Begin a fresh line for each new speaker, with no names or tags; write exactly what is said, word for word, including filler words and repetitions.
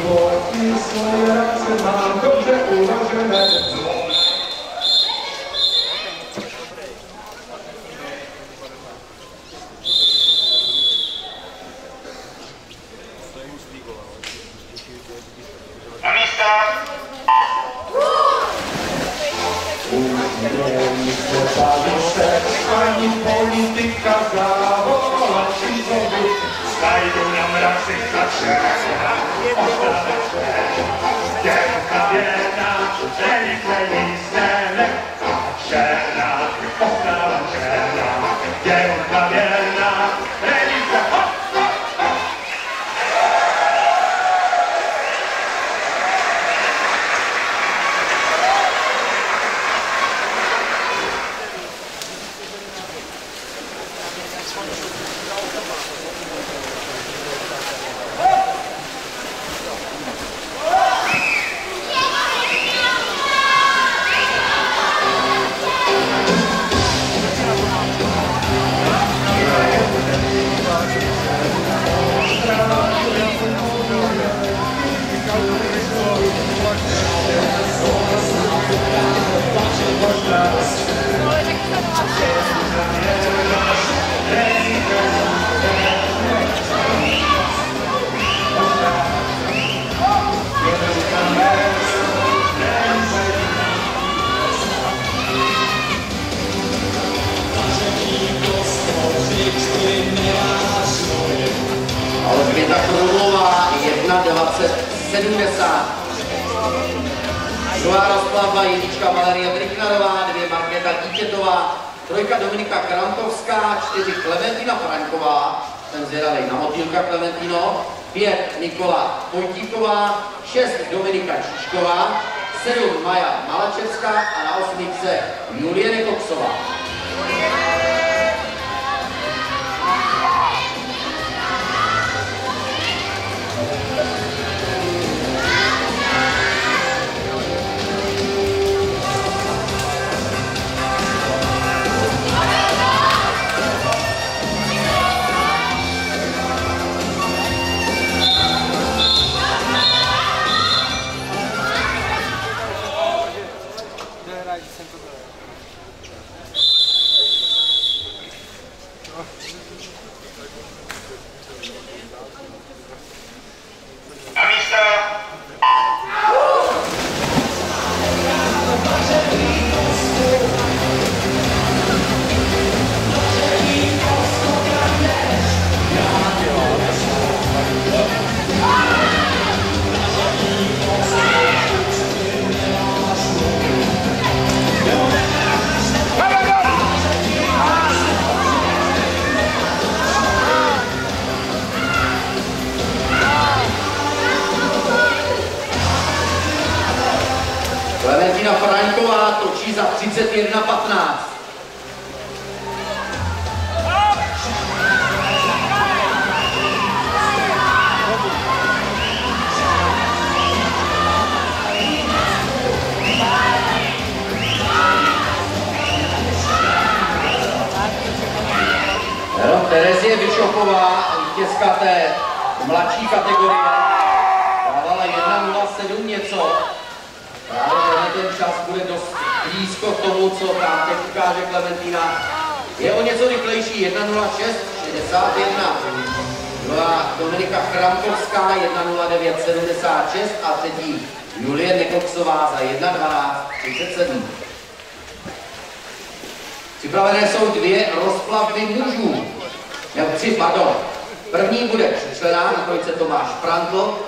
životní svoje ráce mám dobře uvažené.
Na místa!
Ani politika závolat přízovy.
Zajdu na mrazi začerná, ostavečné. Děvka věrná, rychle jízdene. Černá, postava černá. Děvka věrná, rychle, hop, hop, hop.
Alžběta Krumlová, jedna dvacet sedmdesát. Druhá rozplavba jednička Valerie Brichnarová, dvě Markéta Dítětová, trojka Dominika Krantovská, čtyři Klementina Franková, ten zvědavej na motýlka Klementino, pět Nikola Pojtíková, šest Dominika Čičková, sedm Maja Malačevská a na osmičce Julie Nekoksová.
Na místa!
Klementina Franková točí za třicet jedna patnáct. Terezie Vyšoková, vítězka té mladší kategorie, dávala jedna nula sedm něco. Právě ten čas bude dost blízko k tomu, co tam teď ukáže Klementina. Je o něco rychlejší, jedna nula šest šedesát jedna. Byla Dominika Krankovská, jedna nula devět sedmdesát šest a třetí Julie Nekoksová za jedna dvanáct třicet sedm. Připravené jsou dvě rozplavby mužů. Nebo tři, pardon. První bude přečlená, na trojce Tomáš Prantl,